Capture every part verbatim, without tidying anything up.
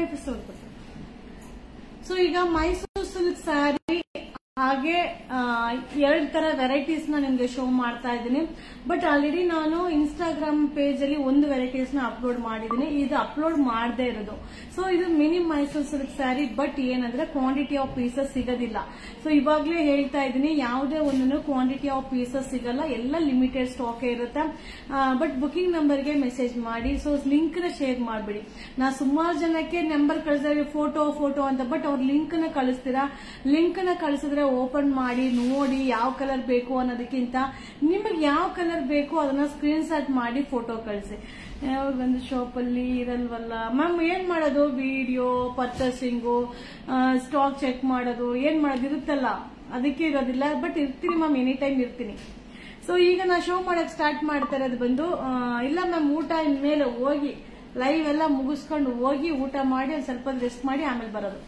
So ಈಗ Mysuru silk sari ಹಾಗೆ ಎರಡ್ ತರ ವೆರೈಟೀಸ್ ನ ನಿಮ್ಗೆ ಶೋ ಮಾಡ್ತಾ ಇದ್ದೀನಿ. ಬಟ್ ಆಲ್ರೆಡಿ ನಾನು ಇನ್ಸ್ಟಾಗ್ರಾಮ್ ಪೇಜ್ ಅಲ್ಲಿ ಒಂದು ವೆರೈಟೀಸ್ ನ ಅಪ್ಲೋಡ್ ಮಾಡಿದ್ದೀನಿ, ಇದು ಅಪ್ಲೋಡ್ ಮಾಡದೇ ಇರೋದು. ಸೊ ಇದು mini Mysore silk sari, but ಏನಂದ್ರೆ ಕ್ವಾಂಟಿಟಿ ಆಫ್ ಪೀಸಸ್ ಸಿಗೋದಿಲ್ಲ. ಸೊ ಇವಾಗ್ಲೇ ಹೇಳ್ತಾ ಇದ್ದೀನಿ, ಯಾವುದೇ ಒಂದನ್ನು ಕ್ವಾಂಟಿಟಿ ಆಫ್ ಪೀಸಸ್ ಸಿಗಲ್ಲ, ಎಲ್ಲ ಲಿಮಿಟೆಡ್ ಸ್ಟಾಕ್ ಇರುತ್ತೆ. ಬಟ್ ಬುಕಿಂಗ್ ನಂಬರ್ಗೆ ಮೆಸೇಜ್ ಮಾಡಿ. ಸೊ ಲಿಂಕ್ ನ ಶೇರ್ ಮಾಡ್ಬಿಡಿ. ನಾ ಸುಮಾರು ಜನಕ್ಕೆ ನಂಬರ್ ಕಳಿಸಿದ್ರೆ ಫೋಟೋ ಫೋಟೋ ಅಂತ, ಬಟ್ ಅವ್ರ ಲಿಂಕ್ ನ ಕಳಿಸ್ತೀರಾ. ಲಿಂಕ್ ನ ಕಳಿಸಿದ್ರೆ ಓಪನ್ ಮಾಡಿ ನೋಡಿ ಯಾವ ಕಲರ್ ಬೇಕು ಅನ್ನೋದಕ್ಕಿಂತ ನಿಮಗೆ ಯಾವ ಕಲರ್ ಬೇಕು ಅದನ್ನ ಸ್ಕ್ರೀನ್ ಶಾಟ್ ಮಾಡಿ ಫೋಟೋ ಕಳಿಸಿ. ಒಂದು ಶಾಪ್ ಅಲ್ಲಿ ಇರಲ್ವಲ್ಲ ಮ್ಯಾಮ್, ಏನ್ ಮಾಡೋದು? ವಿಡಿಯೋ ಪರ್ಚೇಸಿಂಗು, ಸ್ಟಾಕ್ ಚೆಕ್ ಮಾಡೋದು, ಏನ್ ಮಾಡೋದು ಇರುತ್ತಲ್ಲ, ಅದಕ್ಕೆ ಇರೋದಿಲ್ಲ. ಬಟ್ ಇರ್ತೀನಿ ಮ್ಯಾಮ್, ಎನಿ ಟೈಮ್ ಇರ್ತೀನಿ. ಸೊ ಈಗ ನಾ ಶೋ ಮಾಡಕ್ ಸ್ಟಾರ್ಟ್ ಮಾಡ್ತಾ ಇರೋದು ಬಂದು, ಇಲ್ಲ ಮ್ಯಾಮ್ ಊಟ ಮೇಲೆ ಹೋಗಿ ಲೈವ್ ಎಲ್ಲ ಮುಗಿಸ್ಕೊಂಡು ಹೋಗಿ ಊಟ ಮಾಡಿ ಒಂದು ಸ್ವಲ್ಪ ರೆಸ್ಟ್ ಮಾಡಿ ಆಮೇಲೆ ಬರೋದು.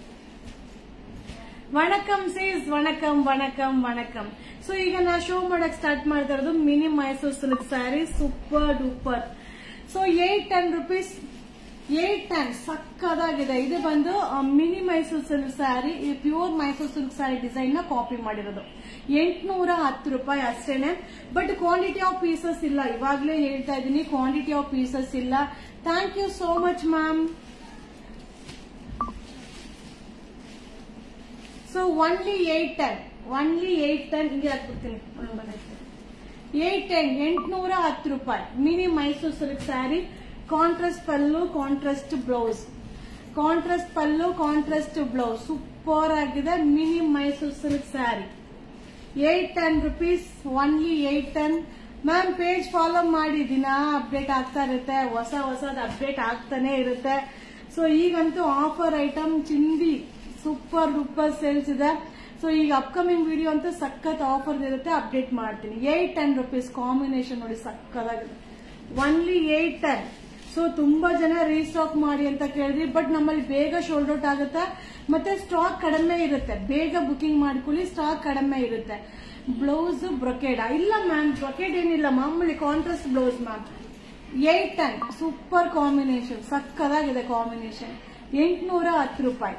ವಣಕಂ ಸೀಸ್, ವಣಕಂ ವಣಕಂ ವಣಕಂ. ಸೊ ಈಗ ನಾ ಶೋ ಮಾಡಕ್ ಸ್ಟಾರ್ಟ್ ಮಾಡ್ತಾ ಇರೋದು mini Mysore silk sari, super duper. So eight ten rupees, eight ten ಸಕ್ಕದಾಗಿದೆ. ಇದು ಬಂದು ಮಿನಿ ಮೈಸೂರು ಸಿಲ್ಕ್ ಸ್ಯಾರಿ, ಈ pure Mysore silk sari design ನ ಕಾಪಿ ಮಾಡಿರೋದು. ಎಂಟುನೂರ ಹತ್ತು ರೂಪಾಯಿ ಅಷ್ಟೇನೆ. ಬಟ್ ಕ್ವಾಂಟಿಟಿ ಆಫ್ ಪೀಸಸ್ ಇಲ್ಲ, ಇವಾಗ್ಲೇ ಹೇಳ್ತಾ ಇದ್ದೀನಿ, ಕ್ವಾಂಟಿಟಿ ಆಫ್ ಪೀಸಸ್ ಇಲ್ಲ. Thank you so much ma'am. So only eight ten, only eight ten ಹಿಂಗೆ ಹಾಕ್ಬಿಡ್ತೀನಿ. ಏಟ್ ಟೆನ್ ಎಂಟುನೂರ ಹತ್ತು ರೂಪಾಯಿ mini Mysore silk sari. Contrast pallu, contrast blouse, contrast pallu, contrast blouse, super ಆಗಿದೆ mini Mysore silk sari. Eight ten rupees, only eight ten. Ma'am page follow ಮಾಡಿ, ದಿನ update ಆಗ್ತಾ ಇರುತ್ತೆ, ಹೊಸ ಹೊಸದ ಅಪ್ಡೇಟ್ ಆಗ್ತಾನೆ ಇರುತ್ತೆ. ಸೊ ಈಗಂತೂ ಆಫರ್ ಐಟಮ್ ಚಿಂದಿ ಸೂಪರ್ ಡೂಪರ್ ಸೇಲ್ಸ್ ಇದೆ. ಸೊ ಈಗ ಅಪ್ಕಮಿಂಗ್ ವಿಡಿಯೋ ಅಂತೂ ಸಖತ್ ಆಫರ್ ಇರುತ್ತೆ, ಅಪ್ಡೇಟ್ ಮಾಡ್ತೀನಿ. ಏಟ್ ಟೆನ್ ರುಪೀಸ್ ಕಾಂಬಿನೇಷನ್ ನೋಡಿ ಸಕ್ಕದಾಗಿದೆ, ಒನ್ಲಿ ಏಟ್ ಟೆನ್. ಸೊ ತುಂಬಾ ಜನ ರೀಸ್ಟಾಕ್ ಮಾಡಿ ಅಂತ ಕೇಳಿದ್ರಿ, ಬಟ್ ನಮ್ಮಲ್ಲಿ ಬೇಗ ಶೋಲ್ಡ್ ಔಟ್ ಆಗುತ್ತೆ, ಮತ್ತೆ ಸ್ಟಾಕ್ ಕಡಿಮೆ ಇರುತ್ತೆ. ಬೇಗ ಬುಕಿಂಗ್ ಮಾಡ್ಕೊಳ್ಳಿ, ಸ್ಟಾಕ್ ಕಡಿಮೆ ಇರುತ್ತೆ. ಬ್ಲೌಸ್ ಬ್ರೊಕೇಡ್ ಇಲ್ಲ ಮ್ಯಾಮ್, ಬ್ರೊಕೇಡ್ ಏನಿಲ್ಲ, ಮಾಮೂಲಿ contrast blouse ma'am. Eight ten super combination, ಸಕ್ಕದಾಗಿದೆ ಕಾಂಬಿನೇಷನ್. ಎಂಟುನೂರ ಹತ್ತು ರೂಪಾಯಿ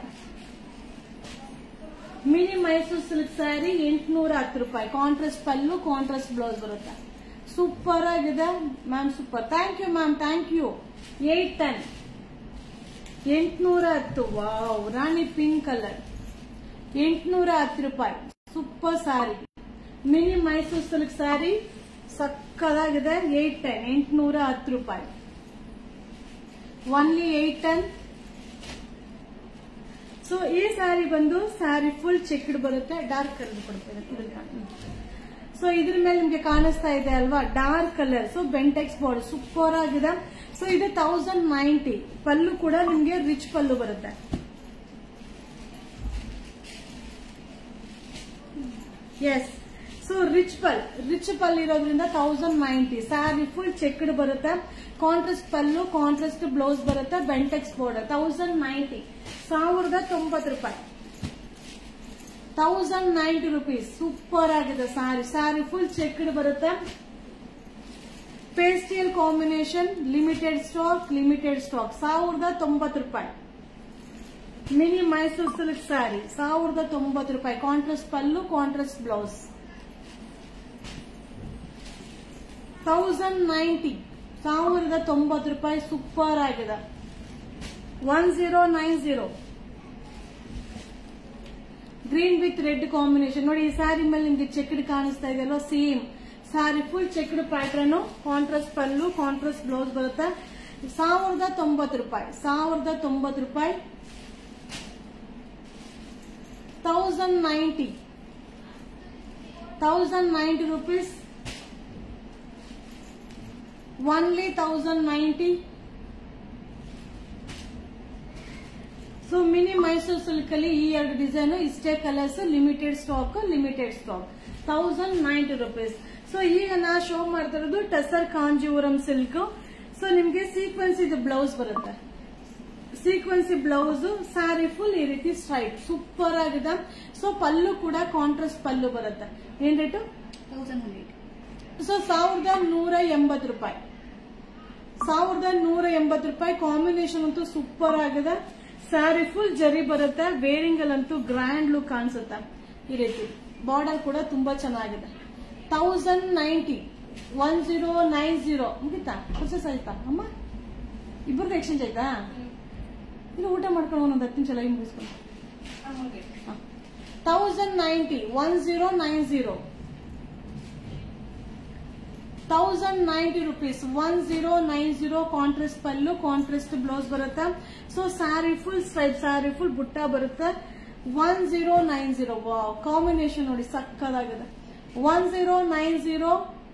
ಮಿನಿ ಮೈಸೂರು ಸಿಲ್ಕ್ ಸ್ಯಾರಿ, ಎಂಟುನೂರ ಹತ್ತು ರೂಪಾಯಿ. ಕಾಂಟ್ರಾಸ್ಟ್ ಪಲ್ಲು, ಕಾಂಟ್ರಾಸ್ಟ್ ಬ್ಲೌಸ್ ಬರುತ್ತೆ. ಸೂಪರ್ ಆಗಿದೆ ma'am, super. Thank you ma'am, thank you. Eight ten ಎಂಟುನೂರ ಹತ್ತು. ವಾವ್, ರಾಣಿ ಪಿಂಕ್ ಕಲರ್, ಎಂಟುನೂರ ಹತ್ತು ರೂಪಾಯಿ. Super sari mini Mysore silk sari, ಸಕ್ಕದಾಗಿದೆ. ಏಟ್ ಟೆನ್ ಎಂಟುನೂರ ಹತ್ತು ರೂಪಾಯಿ, ಒನ್ಲಿ ಏಟ್ ಟೆನ್. ಸೊ ಈ ಸ್ಯಾರಿ ಬಂದು ಸ್ಯಾರಿ ಫುಲ್ ಚೆಕ್ಡ್ ಬರುತ್ತೆ, ಡಾರ್ಕ್ ಕಲರ್ ಕೊಡ್ತೇವೆ. ಸೊ ಇದ್ರ ಮೇಲೆ ನಿಮ್ಗೆ ಕಾಣಿಸ್ತಾ ಇದೆ ಅಲ್ವಾ, dark colour. So Bentex border super ಆಗಿದೆ. ಸೊ ಇದು ತೌಸಂಡ್ ನೈಂಟಿ. ಪಲ್ಲು ಕೂಡ ನಿಮ್ಗೆ ರಿಚ್ ಪಲ್ಲು ಬರುತ್ತೆ. Yes, so rich pallu, rich pallu ಇರೋದ್ರಿಂದ thousand ninety. Sari full checked ಬರುತ್ತೆ, ಕಾಂಟ್ರಾಸ್ಟ್ ಪಲ್ಲು, ಕಾಂಟ್ರಾಸ್ಟ್ ಬ್ಲೌಸ್ ಬರುತ್ತೆ, ಬೆಂಟೆಕ್ಸ್ ಬಾರ್ಡರ್. ತೌಸಂಡ್ ನೈಂಟಿ, ಸಾವಿರದ ತೊಂಬತ್ತು ರೂಪಾಯಿ. Thousand ninety rupees. ಸೂಪರ್ ಆಗಿದೆ ಸ್ಯಾರಿ. ಸ್ಯಾರಿ ಫುಲ್ ಚೆಕ್ಡ್ ಬರುತ್ತೆ, pastel combination, limited stock, limited stock. ಸಾವಿರದ ತೊಂಬತ್ತು ರೂಪಾಯಿ ಮಿನಿ ಮೈಸೂರು ಸಿಲ್ಕ್ ಸ್ಯಾರಿ, ಸಾವಿರದ ತೊಂಬತ್ತು ರೂಪಾಯಿ. Contrast pallu, contrast blouse. Thousand ninety, ಸಾವಿರದ ತೊಂಬತ್ತು ರೂಪಾಯಿ. ಸೂಪರ್ ಆಗಿದೆ. One zero nine zero green with red combination. ನೋಡಿ ಈ ಸ್ಯಾರಿ ಮೇಲೆ ನಿಮ್ಗೆ ಚೆಕ್ಡ್ ಕಾಣಿಸ್ತಾ ಇದೆಯಲ್ಲ, same sari full checked pattern, contrast pallu, contrast blouse ಬರುತ್ತೆ. ಸಾವಿರದ ತೊಂಬತ್ತು ರೂಪಾಯಿ, ಸಾವಿರದ ತೊಂಬತ್ತು ರೂಪಾಯಿ. Thousand ninety, thousand ninety rupees, only thousand ninety. So mini Mysore silk ಅಲ್ಲಿ ಈ ಎರಡು ಡಿಸೈನ್, ಇಷ್ಟೇ colours, limited stock, limited stock. Thousand ninety rupees. So ಈಗ ನಾ ಶೋ ಮಾಡ್ತಾ ಇರೋದು ಟಸರ್ ಕಾಂಜೀವರಂ ಸಿಲ್ಕ್. ಸೊ ನಿಮ್ಗೆ ಸೀಕ್ವೆನ್ಸ್ ಇದು ಬ್ಲೌಸ್ ಬರುತ್ತೆ, ಸೀಕ್ವೆನ್ಸಿ ಬ್ಲೌಸ್. ಸ್ಯಾರಿ ಫುಲ್ ಈ ರೀತಿ ಸ್ಟ್ರೈಟ್, ಸೂಪರ್ ಆಗಿದೆ. ಸೊ ಪಲ್ಲು ಕೂಡ ಕಾಂಟ್ರಾಸ್ಟ್ ಪಲ್ಲು ಬರುತ್ತೆ. ಏನ್ ರೇಟು? Thousand hundred. ಸೊ ಸಾವಿರದ ನೂರ ಎಂಬತ್ತು ರೂಪಾಯಿ, ಸಾವಿರದ ನೂರ ಎಂಬತ್ತು ರೂಪಾಯಿ. ಕಾಂಬಿನೇಷನ್ ಅಂತೂ ಸೂಪರ್ ಆಗಿದೆ. ಸ್ಯಾರಿ ಫುಲ್ ಜರಿ ಬರುತ್ತೆ, ವೇರಿಂಗ್ ಅಲ್ಲಂತೂ ಗ್ರ್ಯಾಂಡ್ ಲುಕ್ ಕಾಣಿಸುತ್ತೆ. ಈ ರೀತಿ ಬಾರ್ಡರ್ ಕೂಡ ತುಂಬಾ ಚೆನ್ನಾಗಿದೆ. Thousand ninety one zero nine zero ಮುಗಿತಾ? ಪ್ರೊಸೆಸ್ ಆಯ್ತಾ ಅಮ್ಮ? ಇಬ್ಬರದ್ದು ಎಕ್ಸ್ಚೇಂಜ್ ಆಯ್ತಾ? ಇಲ್ಲ ಊಟ ಮಾಡ್ಕೊಂಡು ಒಂದೊಂದು ಹತ್ತು ನಿಮಿಷ ಲೈವ್ ಮುಗಿಸ್ಕೊಂಡು. Thousand ninety one zero nine zero thousand ninety rupees one zero nine zero contrast pallu, contrast blouse ಬರುತ್ತೆ. So sari full stripe, sari full ಬುಟ್ಟ ಬರುತ್ತೆ. One zero nine zero wow, combination ನೋಡಿ ಸಕ್ಕದಾಗಿದೆ. One zero nine zero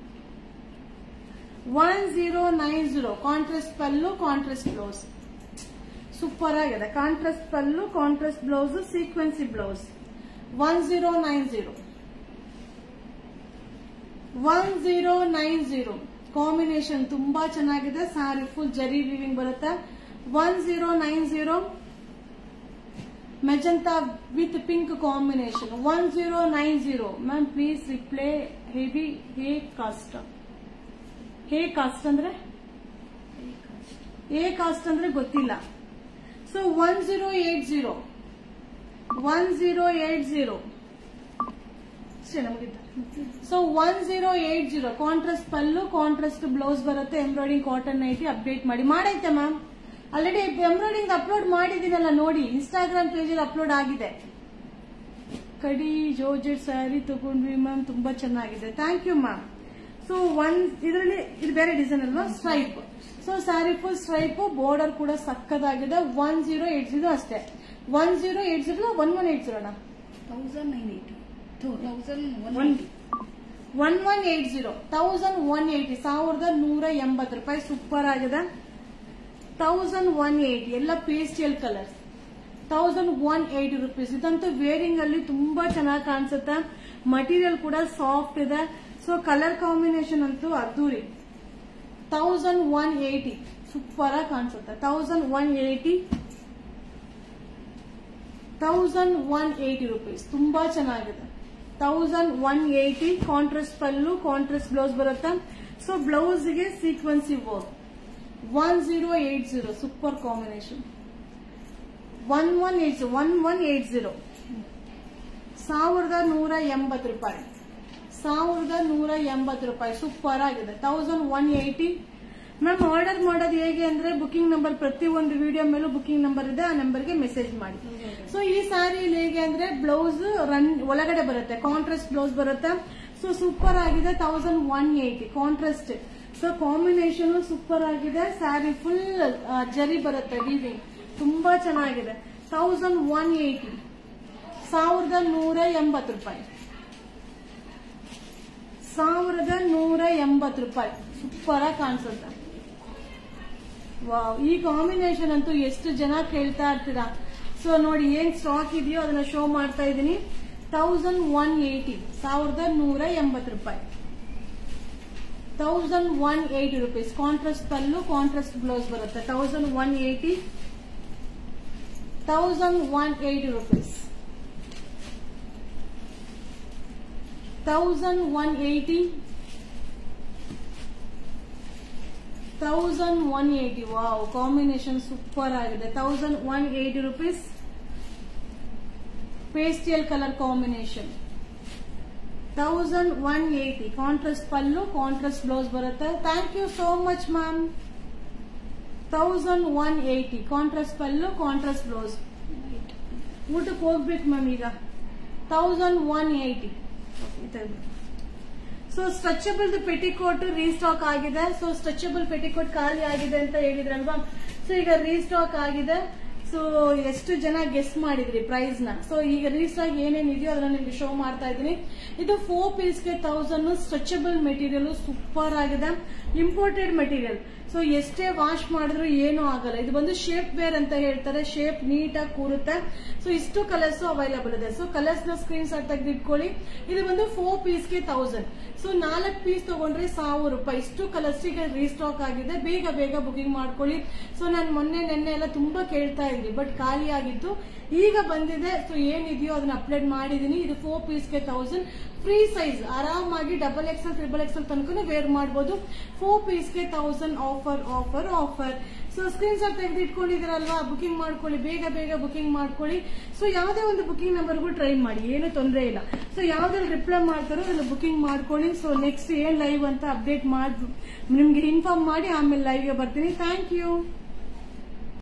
one zero nine zero contrast pallu, contrast blouse super ಆಗಿದೆ. Contrast pallu, contrast blouse, sequence blouse. One zero nine zero one zero nine zero combination ತುಂಬಾ ಚೆನ್ನಾಗಿದೆ. Sari full zari weaving ಬರುತ್ತೆ. One zero nine zero magenta with pink combination. One zero nine zero ma'am please reply heavy hey cost. Hey cost ಅಂದ್ರೆ hey cost ಅಂದ್ರೆ ಗೊತ್ತಿಲ್ಲ. So one zero eight zero one zero eight zero so one zero eight zero contrast pallu, contrast blouse ಬರುತ್ತೆ. Embroidering cotton nightie update ಮಾಡಿ ಮಾಡೈತೆ ma'am. Already embroidering upload ಮಾಡಿದೀನಲ್ಲ ನೋಡಿ, Instagram page ಅಲ್ಲಿ upload ಆಗಿದೆ. ಕಡಿ ಜೋರ್ಜೆಟ್ ಸ್ಯಾರಿ ತಗೊಂಡ್ವಿ ಮ್ಯಾಮ್, ತುಂಬಾ ಚೆನ್ನಾಗಿದೆ. Thank you ma'am. So one ಇದರಲ್ಲಿ ಇದು ಬೇರೆ ಡಿಸೈನ್ ಅಲ್ವಾ, stripe. So sari full stripe, border ಕೂಡ ಸಕ್ಕದಾಗಿದೆ. ಒನ್ ಜೀರೋ ಏಟ್ ಜೀರೋ ಅಷ್ಟೇ. One zero eight zero one one eight ಜೀರೋನಾ thousand nine eighty one one eight zero thousand one eighty ಸಾವಿರದ ನೂರ ಎಂಬತ್ತು ರೂಪಾಯಿ. ಸೂಪರ್ ಆಗಿದೆ. ತೌಸಂಡ್ ಒನ್ ಏಟಿ ಎಲ್ಲ pastel colours. Thousand one eighty rupees. ಇದಂತೂ wearing ಅಲ್ಲಿ ತುಂಬಾ ಚೆನ್ನಾಗಿ ಕಾಣಿಸುತ್ತೆ. ಮಟೀರಿಯಲ್ ಕೂಡ ಸಾಫ್ಟ್ ಇದೆ. ಸೊ ಕಲರ್ ಕಾಂಬಿನೇಷನ್ ಅಂತೂ ಅದ್ದೂರಿ. ತೌಸಂಡ್ ಒನ್ ಏಟಿ ಸೂಪರ್ ಆಗಿ ಕಾಣಿಸುತ್ತೆ. Thousand one eighty thousand one eighty rupees ತುಂಬಾ ಚೆನ್ನಾಗಿದೆ. Thousand one eighty contrast pallu, contrast blouse ಬರುತ್ತೆ. ಸೊ ಬ್ಲೌಸ್ಗೆ sequence work. One zero eight zero super combination. One one eight one one eight zero ಸಾವಿರದ ನೂರ ಎಂಬತ್ತು ರೂಪಾಯಿ. ಸಾವಿರದ ನೂರ ಎಂಬತ್ತು ರೂಪಾಯಿ ಸೂಪರ್ ಆಗಿದೆ. Thousand one eighty ma'am. Order ಮಾಡೋದು ಹೇಗೆ ಅಂದ್ರೆ ಬುಕಿಂಗ್ ನಂಬರ್ ಪ್ರತಿ ಒಂದು ವಿಡಿಯೋ ಮೇಲೂ ಬುಕಿಂಗ್ ನಂಬರ್ ಇದೆ, ಆ ನಂಬರ್ಗೆ ಮೆಸೇಜ್ ಮಾಡಿ. ಸೊ ಈ ಸ್ಯಾರಿಯಲ್ಲಿ ಹೇಗೆ ಅಂದ್ರೆ ಬ್ಲೌಸ್ ರನ್ ಒಳಗಡೆ ಬರುತ್ತೆ, ಕಾಂಟ್ರಾಸ್ಟ್ ಬ್ಲೌಸ್ ಬರುತ್ತೆ. ಸೊ ಸೂಪರ್ ಆಗಿದೆ. Thousand one eighty contrast. So combination super ಆಗಿದೆ. ಸ್ಯಾರಿ ಫುಲ್ ಜರಿ ಬರುತ್ತೆ, ವೀವಿಂಗ್ ತುಂಬಾ ಚೆನ್ನಾಗಿದೆ. ತೌಸಂಡ್ ಒನ್ ಏಟಿ ಸಾವಿರದ ನೂರ ಎಂಬತ್ತು ರೂಪಾಯಿ. ಸಾವಿರದ ನೂರ ಎಂಬತ್ತು ರೂಪಾಯಿ ಸೂಪರ್ ಆಗಿ ಕಾಣಿಸುತ್ತೆ. ವಾವ್, ಈ ಕಾಂಬಿನೇಷನ್ ಅಂತೂ ಎಷ್ಟು ಜನ ಕೇಳ್ತಾ ಇರ್ತೀರಾ. ಸೊ ನೋಡಿ ಏನ್ ಸ್ಟಾಕ್ ಇದೆಯೋ ಅದನ್ನ ಶೋ ಮಾಡ್ತಾ ಇದ್ದೀನಿ. ತೌಸಂಡ್ ಒನ್ ಏಟಿ ಸಾವಿರದ ನೂರ ಎಂಬತ್ತು ರೂಪಾಯಿ. Thousand one eighty rupees contrast pallu, contrast blouse ಬರುತ್ತೆ. Thousand one eighty thousand one eighty rupees. Thousand one eighty thousand one eighty wow, combination super ಆಗಿದೆ. Thousand one eighty rupees pastel colour combination. Thousand one eighty contrast pallu, contrast blouse ಬರುತ್ತೆ. Thank you so much ma'am. Thousand one eighty contrast pallu, contrast blouse. ಊಟಕ್ಕೆ ಹೋಗ್ಬೇಕು ma'am ಈಗ. Thousand one eighty. So stretchable petticoat restock ಆಗಿದೆ. So stretchable petticoat ಖಾಲಿ ಆಗಿದೆ ಅಂತ ಹೇಳಿದ್ರಲ್ವಾ. So ಈಗ ರೀಸ್ಟಾಕ್ ಆಗಿದೆ. ಸೊ ಎಷ್ಟು ಜನ ಗೆಸ್ ಮಾಡಿದ್ರಿ ಪ್ರೈಸ್ ನ. ಸೊ ಈಗ ರೀಸ್ಟಾಕ್ ಏನೇನಿದೆಯೋ ಅದನ್ನ ನಿಮ್ಗೆ ಶೋ ಮಾಡ್ತಾ ಇದ್ದೀನಿ. ಇದು ಫೋರ್ ಪೀಸ್ಗೆ ತೌಸಂಡ್. ಸ್ಟ್ರೆಚಬಲ್ ಮೆಟೀರಿಯಲ್ ಸೂಪರ್ ಆಗಿದೆ. Imported material. ಸೊ ಎಷ್ಟೇ ವಾಶ್ ಮಾಡಿದ್ರು ಏನೂ ಆಗಲ್ಲ. ಇದು ಬಂದು ಶೇಪ್ ವೇರ್ ಅಂತ ಹೇಳ್ತಾರೆ. ಶೇಪ್ ನೀಟಾಗಿ ಕೂರುತ್ತೆ. ಸೊ ಇಷ್ಟು ಕಲರ್ಸ್ ಅವೈಲಬಲ್ ಇದೆ. ಸೊ ಕಲರ್ಸ್ ನ ಸ್ಕ್ರೀನ್ ಶಾಟ್ ತೆಗೆದಿಟ್ಕೊಳ್ಳಿ. ಇದು ಬಂದು ಫೋರ್ ಪೀಸ್ಗೆ ತೌಸಂಡ್. ಸೊ ನಾಲ್ಕು ಪೀಸ್ ತಗೊಂಡ್ರೆ ಸಾವಿರ ರೂಪಾಯಿ. ಇಷ್ಟು ಕಲರ್ಸ್ ಈಗ ರೀಸ್ಟಾಕ್ ಆಗಿದೆ. ಬೇಗ ಬೇಗ ಬುಕಿಂಗ್ ಮಾಡ್ಕೊಳ್ಳಿ. ಸೊ ನಾನು ಮೊನ್ನೆ ನೆನ್ನೆ ಎಲ್ಲ ತುಂಬಾ ಕೇಳ್ತಾ ಇದ್ದೀನಿ. ಇದ್ವಿ, ಬಟ್ ಖಾಲಿ ಆಗಿತ್ತು. ಈಗ ಬಂದಿದೆ. ಸೊ ಏನಿದೆಯೋ ಅದನ್ನ ಅಪ್ಲೋಡ್ ಮಾಡಿದೀನಿ. ಇದು ಫೋರ್ ಪೀಸ್ಗೆ ತೌಸಂಡ್, ಫ್ರೀ ಸೈಜ್, ಆರಾಮಾಗಿ ಡಬಲ್ ಎಕ್ಸೆಲ್ ಟ್ರಿಬಲ್ ಎಕ್ಸೆಲ್ ತನಕ ವೇರ್ ಮಾಡಬಹುದು. ಫೋರ್ ಪೀಸ್ಗೆ thousand offer offer offer. So screen shot ತೆಗೆದು ಇಟ್ಕೊಂಡಿದ್ದೀರಲ್ವಾ, ಬುಕಿಂಗ್ ಮಾಡ್ಕೊಳ್ಳಿ, ಬೇಗ ಬೇಗ ಬುಕಿಂಗ್ ಮಾಡ್ಕೊಳ್ಳಿ. ಸೊ ಯಾವುದೇ ಒಂದು ಬುಕಿಂಗ್ ನಂಬರ್ಗೂ ಟ್ರೈ ಮಾಡಿ, ಏನು ತೊಂದರೆ ಇಲ್ಲ. ಸೊ ಯಾವ್ದ್ರಲ್ಲಿ ರಿಪ್ಲೈ ಮಾಡ್ತಾರೋ ಅದನ್ನ ಬುಕಿಂಗ್ ಮಾಡ್ಕೊಳ್ಳಿ. ಸೊ ನೆಕ್ಸ್ಟ್ ಏನ್ ಲೈವ್ ಅಂತ ಅಪ್ಡೇಟ್ ಮಾಡಿ ನಿಮ್ಗೆ ಇನ್ಫಾರ್ಮ್ ಮಾಡಿ ಆಮೇಲೆ ಲೈವ್ಗೆ ಬರ್ತೀನಿ. Thank you.